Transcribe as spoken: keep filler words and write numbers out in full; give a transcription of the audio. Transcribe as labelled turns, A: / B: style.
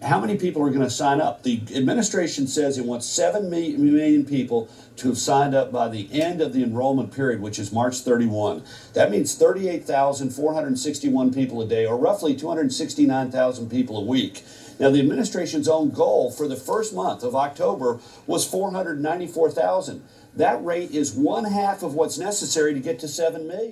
A: how many people are going to sign up? The administration says it wants seven million people to have signed up by the end of the enrollment period, which is March thirty-first. That means thirty-eight thousand four hundred sixty-one people a day, or roughly two hundred sixty-nine thousand people a week. Now, the administration's own goal for the first month of October was four hundred ninety-four thousand. That rate is one half of what's necessary to get to seven million.